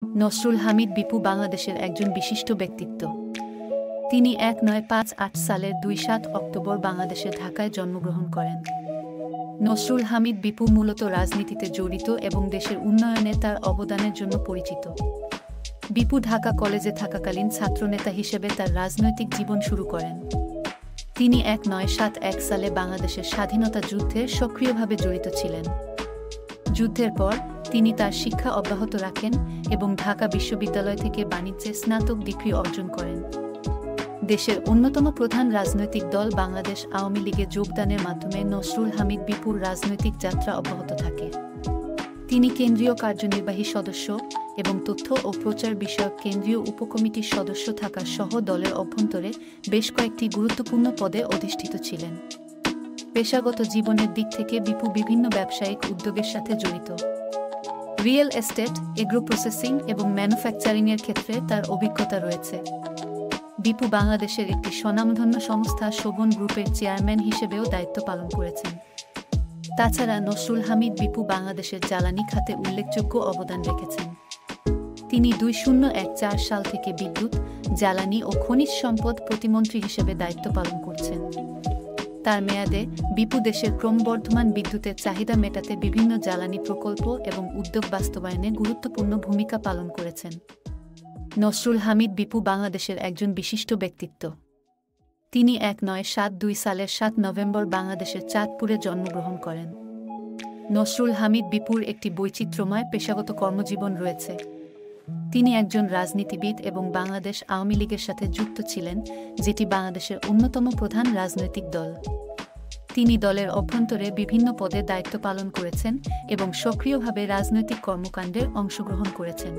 নসরুল হামিদ বিপু বাংলাদেশের একজন বিশিষ্ট ব্যক্তিত্ব। তিনি 1958 সালের 2 অক্টোবর বাংলাদেশের ঢাকায় জন্মগ্রহণ করেন। নসরুল হামিদ বিপু মূলত রাজনীতিতে জড়িত এবং দেশের উন্নয়নে তার অবদানের জন্য পরিচিত। বিপু ঢাকা কলেজে থাকাকালীন ছাত্রনেতা হিসেবে তার রাজনৈতিক জীবন শুরু করেন। তিনি 1971 সালে বাংলাদেশের স্বাধীনতা যুদ্ধে সক্রিয়ভাবে জড়িত ছিলেন। যুদ্ধের পর তিনি তার শিক্ষা অব্যাহত রাখেন এবং ঢাকা বিশ্ববিদ্যালয় থেকে বাণিজ্যে স্নাতক ডিগ্রি অর্জন করেন। দেশের অন্যতম প্রধান রাজনৈতিক দল বাংলাদেশ আওয়ামী লীগে যোগদানের মাধ্যমে নসরুল হামিদ বিপুর রাজনৈতিক যাত্রা অব্যাহত থাকে। তিনি কেন্দ্রীয় কার্যনির্বাহী সদস্য এবং তথ্য ও প্রচার বিষয়ক কেন্দ্রীয় উপকমিটির সদস্য থাকা সহ দলের অভ্যন্তরে বেশ কয়েকটি গুরুত্বপূর্ণ পদে অধিষ্ঠিত ছিলেন। পেশাগত জীবনের দিক থেকে বিপু বিভিন্ন ব্যবসায়িক উদ্যোগের সাথে জড়িত। রিয়েল এস্টেট, এগ্রো প্রসেসিং এবং ম্যানুফ্যাকচারিংয়ের ক্ষেত্রে তার অভিজ্ঞতা রয়েছে। বিপু বাংলাদেশের একটি স্বনামধন্য সংস্থা শোভন গ্রুপের চেয়ারম্যান হিসেবেও দায়িত্ব পালন করেছেন। তাছাড়া নসরুল হামিদ বিপু বাংলাদেশের জ্বালানি খাতে উল্লেখযোগ্য অবদান রেখেছেন। তিনি 2014 সাল থেকে বিদ্যুৎ, জ্বালানি ও খনিজ সম্পদ প্রতিমন্ত্রী হিসেবে দায়িত্ব পালন করছেন। তার মেয়াদে বিপু দেশের ক্রমবর্ধমান বিদ্যুতের চাহিদা মেটাতে বিভিন্ন জ্বালানি প্রকল্প এবং উদ্যোগ বাস্তবায়নে গুরুত্বপূর্ণ ভূমিকা পালন করেছেন। নসরুল হামিদ বিপু বাংলাদেশের একজন বিশিষ্ট ব্যক্তিত্ব। তিনি 1972 সালের 7 নভেম্বর বাংলাদেশের চাঁদপুরে জন্মগ্রহণ করেন। নসরুল হামিদ বিপুর একটি বৈচিত্র্যময় পেশাগত কর্মজীবন রয়েছে। তিনি একজন রাজনীতিবিদ এবং বাংলাদেশ আওয়ামী লীগের সাথে যুক্ত ছিলেন, যেটি বাংলাদেশের অন্যতম প্রধান রাজনৈতিক দল। তিনি দলের অভ্যন্তরে বিভিন্ন পদে দায়িত্ব পালন করেছেন এবং সক্রিয়ভাবে রাজনৈতিক কর্মকাণ্ডে অংশগ্রহণ করেছেন।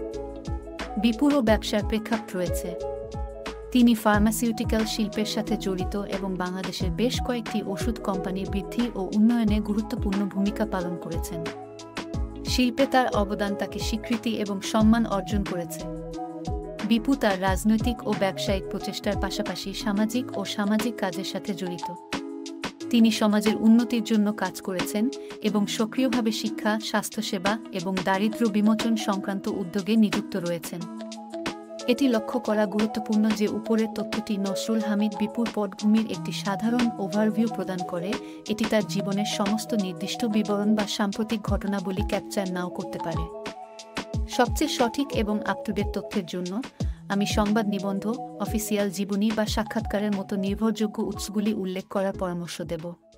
বিপুরও ব্যবসার প্রেক্ষাপট রয়েছে। তিনি ফার্মাসিউটিক্যাল শিল্পের সাথে জড়িত এবং বাংলাদেশের বেশ কয়েকটি ওষুধ কোম্পানির বৃদ্ধি ও উন্নয়নে গুরুত্বপূর্ণ ভূমিকা পালন করেছেন। শিল্পে তার অবদান তাকে স্বীকৃতি এবং সম্মান অর্জন করেছে। বিপু তার রাজনৈতিক ও ব্যবসায়িক প্রচেষ্টার পাশাপাশি সামাজিক ও সামাজিক কাজের সাথে জড়িত। তিনি সমাজের উন্নতির জন্য কাজ করেছেন এবং সক্রিয়ভাবে শিক্ষা, স্বাস্থ্যসেবা এবং দারিদ্র্য বিমোচন সংক্রান্ত উদ্যোগে নিযুক্ত রয়েছেন। এটি লক্ষ্য করা গুরুত্বপূর্ণ যে উপরের তথ্যটি নসরুল হামিদ বিপুর পটভূমির একটি সাধারণ ওভারভিউ প্রদান করে, এটি তার জীবনের সমস্ত নির্দিষ্ট বিবরণ বা সাম্প্রতিক ঘটনাবলী ক্যাপচার নাও করতে পারে। সবচেয়ে সঠিক এবং আপ-টু-ডেট তথ্যের জন্য আমি সংবাদ নিবন্ধ, অফিসিয়াল জীবনী বা সাক্ষাৎকারের মতো নির্ভরযোগ্য উৎসগুলি উল্লেখ করার পরামর্শ দেব।